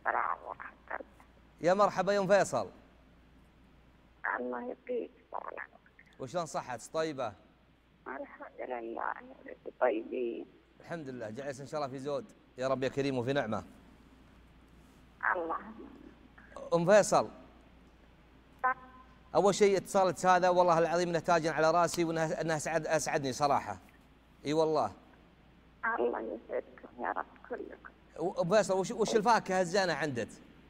السلام ورحمة الله. يا مرحبا يا ام فيصل. الله يبقيك طبعا. وشلون صحتك طيبة؟ الحمد لله طيبين. الحمد لله، جالس ان شاء الله في زود يا رب يا كريم وفي نعمة. الله. ام فيصل، اول شيء اتصالك هذا والله العظيم انه تاج على راسي، وانها اسعدني صراحة. اي والله. الله يسعدكم يا رب كلكم. ام فيصل، وش الفاكهة الزانة عندك؟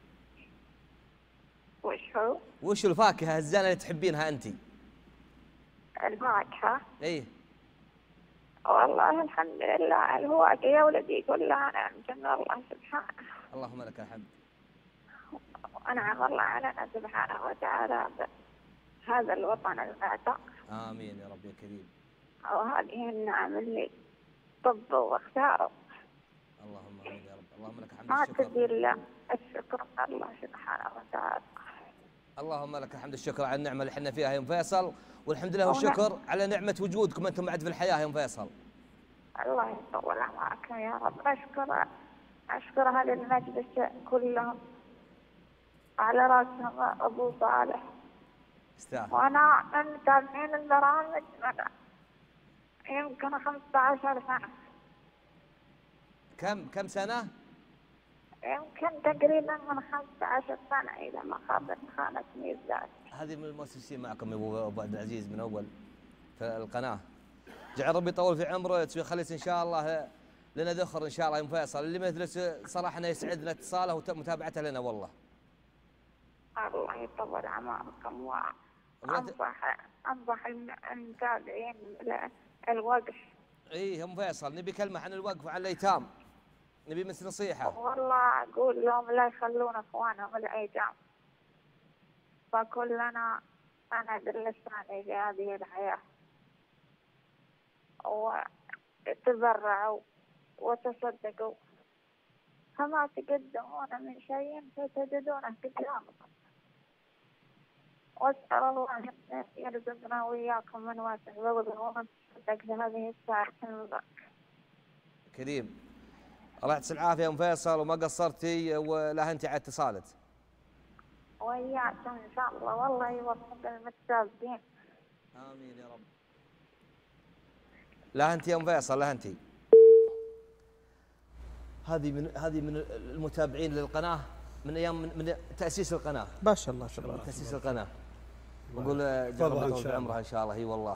وش هو؟ وش الفاكهة الزانة اللي تحبينها انت؟ الفاكهة؟ ايه والله الحمد لله الفواكه يا ولدي كلها نعمة من الله سبحانه. اللهم لك الحمد. ونعم الله علينا سبحانه وتعالى بهذا الوطن المعتق. امين يا رب يا كريم. وهذه النعم اللي طبوا واختاروا. اللهم امين يا رب، اللهم لك الحمد ما والشكر. تدري الا الشكر من الله سبحانه وتعالى. اللهم لك الحمد والشكر على النعمة اللي احنا فيها يا ام فيصل، والحمد لله والشكر على نعمة وجودكم انتم بعد في الحياة يا ام فيصل. الله يطول معكم يا رب. أشكر أهل المجلس كلهم على رأسهم أبو صالح. استاهل. وأنا من متابعين البرامج من يمكن 15 سنة. كم سنة؟ يمكن تقريبا من 15 سنة إذا ما خانتني الذاكرة. هذه من المؤسسين معكم يا ابو عبد العزيز من اول في القناة. جعل ربي يطول في عمرك ويخليك ان شاء الله لنا ذخر ان شاء الله يا ام فيصل، اللي مثلك صراحة انه يسعدنا اتصاله ومتابعته لنا والله. الله يطول أعماركم. وأنصح المتابعين الوقف. ايه يا ام فيصل، نبي كلمة عن الوقف وعن الايتام، نبي مثل نصيحة. والله أقول لهم لا يخلون إخوانهم الأيتام، فكلنا ندر الثاني في هذه الحياة، وتبرعوا وتصدقوا، فما تقدمون من شيء فتجدونه قدامكم. واسأل الله أن يرزقنا وإياكم من واسع فضله ونتصدق في هذه الساعة المباركة. كريم، الله يعطيك العافية يا ام فيصل، وما قصرتي ولا انت على اتصالك. وإياكم إن شاء الله، والله يوفق المتابعين. آمين يا رب. لا أنت يا أم فيصل، لا أنت. هذه من المتابعين للقناة من أيام من تأسيس القناة. ما شاء الله شاء الله. تأسيس القناة. نقول جعل الله في عمرها إن شاء الله. هي والله.